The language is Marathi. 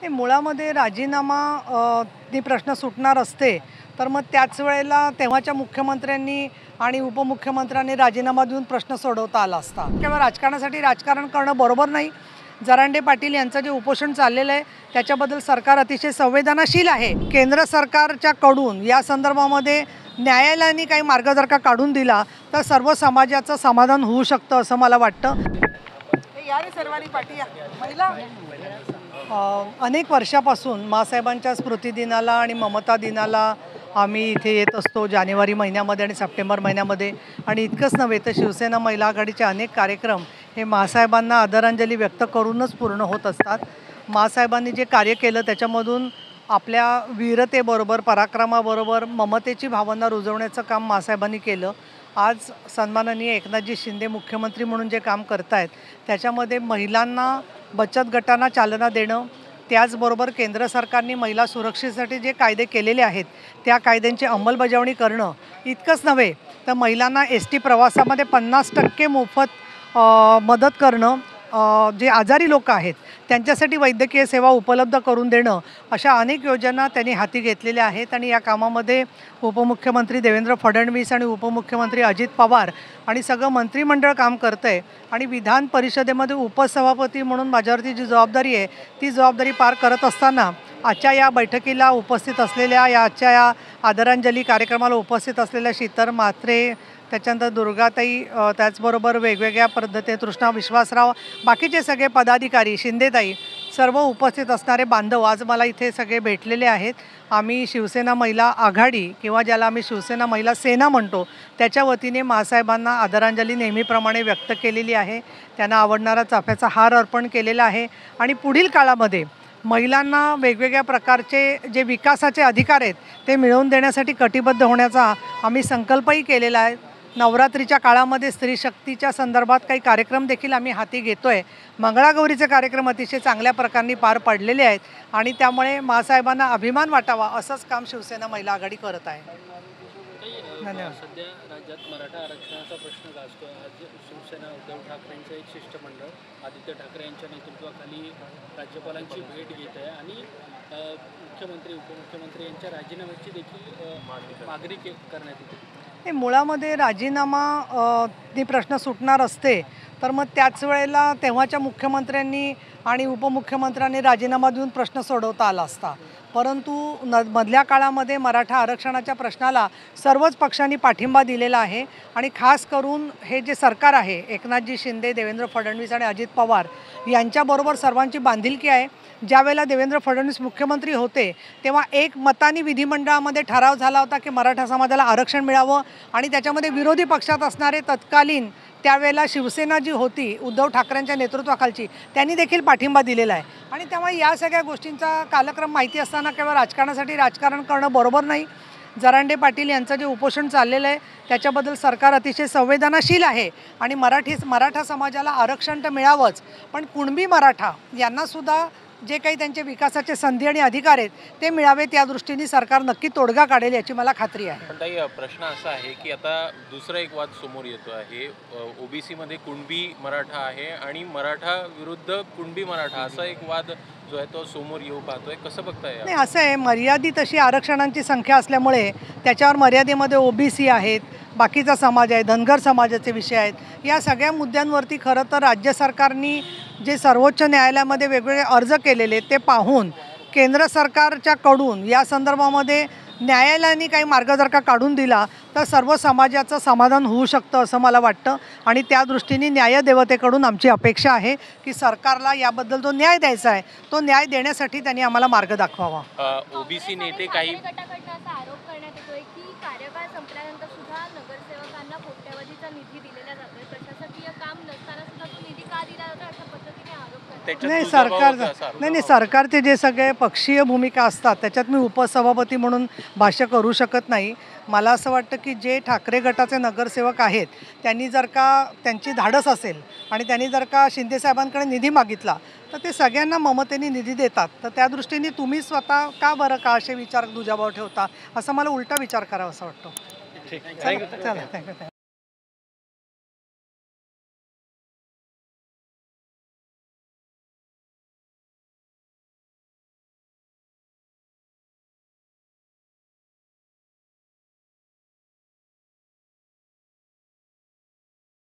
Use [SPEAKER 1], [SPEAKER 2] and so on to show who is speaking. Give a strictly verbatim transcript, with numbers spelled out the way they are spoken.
[SPEAKER 1] हे मुळामध्ये राजीनामा अ, नी प्रश्न सुटणार असते तर मग त्याच वेळेला तेव्हाच्या मुख्यमंत्र्यांनी आणि उपमुख्यमंत्र्यांनी राजीनामा देऊन प्रश्न सोडवता आला असता। केवळ राजकारणासाठी राजकारण करणं बरोबर नाही। जरांडे पाटील यांचं जे उपोषण चाललेलं आहे त्याच्याबद्दल सरकार अतिशय संवेदनशील आहे। केंद्र सरकारच्या कडून या संदर्भामध्ये न्यायालयाने काही मार्ग जर का काढून दिला तर सर्व समाजाचं समाधान होऊ शकतं असं मला वाटतं। अनेक वर्षापासून मासाहेबांच्या स्मृतिदिनाला आणि ममता दिनाला आम्ही इथे येत असतो जानेवारी महिन्यामध्ये आणि सप्टेंबर महिन्यामध्ये। आणि इतकंच नव्हे तर शिवसेना महिला आघाडीचे अनेक कार्यक्रम हे मासाहेबांना आदरांजली व्यक्त करूनच पूर्ण होत असतात। मासाहेबांनी जे कार्य केलं त्याच्यामधून आपल्या वीरतेबरोबर पराक्रमाबरोबर ममतेची भावना रुजवण्याचं काम मासाहेबांनी केलं। आज सन्माननीय एकनाथजी शिंदे मुख्यमंत्री म्हणून जे काम करतायत त्याच्यामध्ये महिलांना बचत गटांना चालना देणं, त्याचबरोबर केंद्र सरकारने महिला सुरक्षेसाठी जे कायदे केलेले आहेत त्या कायद्यांची अंमलबजावणी करणं, इतकंच नव्हे तर महिलांना एस टी प्रवासामध्ये पन्नास टक्के मोफत मदत करणं, जे आजारी लोक आहेत त्यांच्यासाठी वैद्यकीय सेवा उपलब्ध करून देणं, अशा अनेक योजना त्यांनी हाती घेतलेल्या आहेत। आणि या कामामध्ये उपमुख्यमंत्री देवेंद्र फडणवीस आणि उपमुख्यमंत्री अजित पवार आणि सगळं मंत्रिमंडळ काम करतं आहे। आणि विधान परिषदेमध्ये उपसभापती म्हणून माझ्यावरती जी जबाबदारी आहे ती जबाबदारी पार करत असताना आजच्या या बैठकीला उपस्थित असलेल्या, या आजच्या या आदरांजली कार्यक्रमाला उपस्थित असलेल्या शीतल म्हात्रे, त्याच्यानंतर दुर्गाताई, त्याचबरोबर वेगवेगळ्या पद्धतीने तृष्णा विश्वासराव, बाकीचे सगळे पदाधिकारी, शिंदेताई, सर्व उपस्थित असणारे बांधव आज मला इथे सगळे भेटलेले आहेत। आम्ही शिवसेना महिला आघाडी किंवा ज्याला आम्ही शिवसेना महिला सेना म्हणतो त्याच्या वतीने मासाहेबांना आदरांजली नेहमीप्रमाणे व्यक्त केलेली आहे। त्यांना आवडणारा चाफ्याचा हार अर्पण केलेला आहे। आणि पुढील काळामध्ये महिलांना वेगवेगळ्या प्रकारचे जे विकासाचे अधिकार आहेत ते मिळवून देण्यासाठी कटिबद्ध होण्याचा आम्ही संकल्पही केलेला आहे। नवरात्रीच्या काळामध्ये स्त्री शक्तीच्या संदर्भात काही कार्यक्रम देखील आम्ही हाती घेतोय। मंगळागौरीचे कार्यक्रम अतिशय चांगल्या प्रकारे पार पडलेले आहेत आणि त्यामुळे मासाहेबांना अभिमान वाटावा असंच काम शिवसेना महिला आघाडी करत आहे।
[SPEAKER 2] धन्यवाद। सध्या राज्यात मराठा आरक्षणाचा प्रश्न गाजतोय। आज शिवसेना उद्धव ठाकरेंचं एक शिष्टमंडळ आदित्य ठाकरे यांच्या नेतृत्वाखाली राज्यपालांची भेट घेत आहे आणि मुख्यमंत्री उपमुख्यमंत्री यांच्या राजीनाम्याची देखील मागणी करण्यात येते।
[SPEAKER 1] हे मुळामध्ये राजीनामा नी प्रश्न सुटणार असते तर मग त्याच वेळेला तेव्हाच्या मुख्यमंत्र्यांनी आणि उपमुख्यमंत्र्यांनी राजीनामा देऊन प्रश्न सोडवता आला असता। परंतु न मधल्या काळामध्ये मराठा आरक्षणाच्या प्रश्नाला सर्वच पक्षांनी पाठिंबा दिलेला आहे। आणि खास करून हे जे सरकार आहे एकनाथजी शिंदे, देवेंद्र फडणवीस आणि अजित पवार यांच्याबरोबर सर्वांची बांधिलकी आहे। ज्यावेळेला देवेंद्र फडणवीस मुख्यमंत्री होते तेव्हा एक मताने विधिमंडळामध्ये ठराव झाला होता की मराठा समाजाला आरक्षण मिळावं आणि त्याच्यामध्ये विरोधी पक्षात असणारे तत्कालीन त्यावेळेला शिवसेना जी होती उद्धव ठाकरेंच्या नेतृत्वाखालची त्यांनी देखील पाठिंबा दिलेला आहे। आणि त्यामुळे या सगळ्या गोष्टींचा कालक्रम माहिती असताना केवळ राजकारणासाठी राजकारण करणं बरोबर नाही। जरांडे पाटील यांचं जे उपोषण चाललेलं आहे त्याच्याबद्दल सरकार अतिशय संवेदनशील आहे। आणि मराठी मराठा समाजाला आरक्षण तर मिळावंच, पण कुणबी मराठा यांनासुद्धा जे काही त्यांचे विकासाचे संधी आणि अधिकार आहेत ते मिळावेत या दृष्टीने सरकार नक्की तोडगा काढेल याची मला खात्री आहे।
[SPEAKER 3] पण ताई, प्रश्न असा आहे की आता दुसरा एक वाद समोर येतो आहे। ओबीसी मध्ये कुणबी मराठा आहे आणि मराठा विरुद्ध कुणबी मराठा असा एक वाद जो आहे तो समोर येऊ पाहतोय, कसं बघताय?
[SPEAKER 1] नाही, असं आहे, मर्यादित अशी आरक्षणांची संख्या असल्यामुळे त्याच्यावर मर्यादेमध्ये ओबीसी आहेत, बाकीचा समाज आहे, धनगर समाजाचे विषय आहेत। या सगळ्या मुद्द्यांवरती खरं तर राज्य सरकारनी जे सर्वोच्च न्यायालयामध्ये वेगवेगळे अर्ज केलेले ते पाहून केंद्र सरकारच्या कडून या संदर्भामध्ये न्यायालयाने काही मार्ग जर का काढून दिला तर सर्व समाजाचं समाधान होऊ शकतं असं मला वाटतं। आणि त्या दृष्टीने न्यायदेवतेकडून आमची अपेक्षा आहे की सरकारला याबद्दल जो न्याय द्यायचा आहे तो न्याय देण्यासाठी त्यांनी आम्हाला मार्ग दाखवावा।
[SPEAKER 3] ओबीसी नेते काही
[SPEAKER 4] आरोप करण्यात येतोय की कार्यकाळ संपल्यानंतर सुद्धा नगरसेवकांना कोट्यवधीचा निधी दिलेला जातोय, प्रशासकीय काम नसताना सुद्धा तो निधी का दिला जातो अशा पद्धतीने आरोप करतात।
[SPEAKER 1] नाही, सरकार नाही नाही सरकारचे जे सगळे पक्षीय भूमिका असतात त्याच्यात मी उपसभापती म्हणून भाष्य करू शकत नाही। मला असं वाटतं की जे ठाकरे गटाचे नगरसेवक आहेत त्यांनी जर का त्यांची धाडस असेल आणि त्यांनी जर का शिंदेसाहेबांकडे निधी मागितला तर ते सगळ्यांना ममतेने निधी देतात। तर त्या दृष्टीने तुम्ही स्वतः का बरं का असे विचार दुजाभाव ठेवता असं मला उलटा विचार करावा असं वाटतं।
[SPEAKER 3] ठीक,
[SPEAKER 1] चला, थँक्यू।